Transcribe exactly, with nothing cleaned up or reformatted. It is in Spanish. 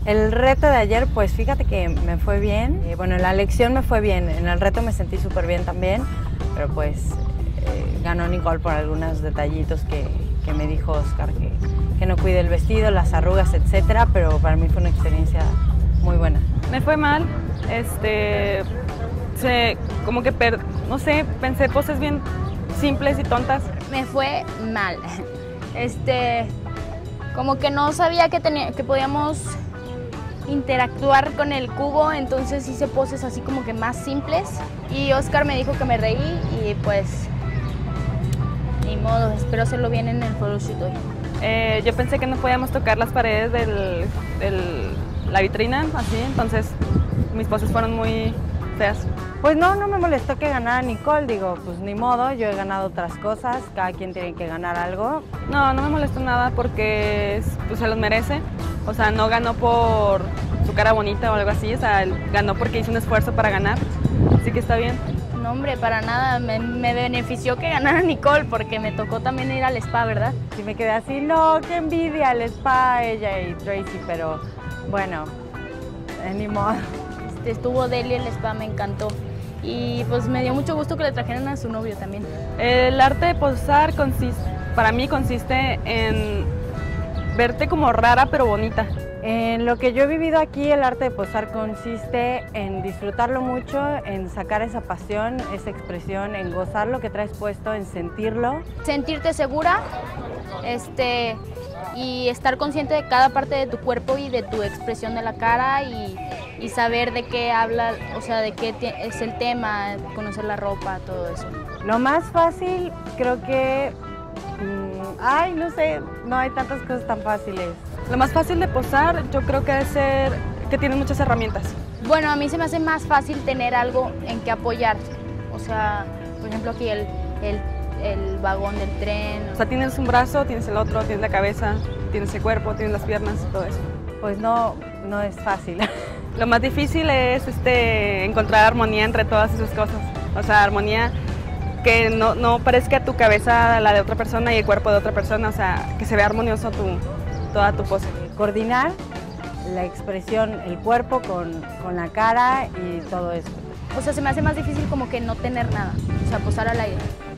El reto de ayer, pues fíjate que me fue bien. Eh, bueno, en la lección me fue bien, en el reto me sentí súper bien también, pero pues eh, ganó Nicole por algunos detallitos que, que me dijo Oscar, que, que no cuide el vestido, las arrugas, etcétera, pero para mí fue una experiencia muy buena. Me fue mal, este, se, como que, per, no sé, pensé poses bien simples y tontas. Me fue mal, este, como que no sabía que, tenía, que podíamos interactuar con el cubo, entonces hice poses así como que más simples y Oscar me dijo que me reí y pues ni modo, espero hacerlo bien en el photoshoot hoy. Eh, yo pensé que no podíamos tocar las paredes de la vitrina, así, entonces mis poses fueron muy feas. Pues no, no me molestó que ganara Nicole, digo, pues ni modo, yo he ganado otras cosas, cada quien tiene que ganar algo. No, no me molestó nada porque pues, se los merece, o sea, no ganó por su cara bonita o algo así, o sea, ganó porque hizo un esfuerzo para ganar, así que está bien. No, hombre, para nada, me, me benefició que ganara Nicole porque me tocó también ir al spa, ¿verdad? Sí me quedé así, no, qué envidia al spa, ella y Tracy, pero bueno, eh, ni modo. Este, estuvo Deli el spa, me encantó. Y pues me dio mucho gusto que le trajeran a su novio también. El arte de posar consiste, para mí consiste en verte como rara pero bonita. En lo que yo he vivido aquí, el arte de posar consiste en disfrutarlo mucho, en sacar esa pasión, esa expresión, en gozar lo que traes puesto, en sentirlo. Sentirte segura, este, y estar consciente de cada parte de tu cuerpo y de tu expresión de la cara y, y saber de qué habla, o sea, de qué es el tema, conocer la ropa, todo eso. Lo más fácil, creo que, mmm, ay, no sé, no hay tantas cosas tan fáciles. Lo más fácil de posar yo creo que debe ser que tienes muchas herramientas. Bueno, a mí se me hace más fácil tener algo en que apoyar. O sea, por ejemplo aquí el, el, el vagón del tren. O sea, tienes un brazo, tienes el otro, tienes la cabeza, tienes el cuerpo, tienes las piernas, todo eso. Pues no, no es fácil. Lo más difícil es este, encontrar armonía entre todas esas cosas. O sea, armonía que no, no parezca tu cabeza la de otra persona y el cuerpo de otra persona. O sea, que se vea armonioso tu... toda tu pose. Coordinar la expresión, el cuerpo con, con la cara y todo eso. O sea, se me hace más difícil como que no tener nada, o sea, posar al aire.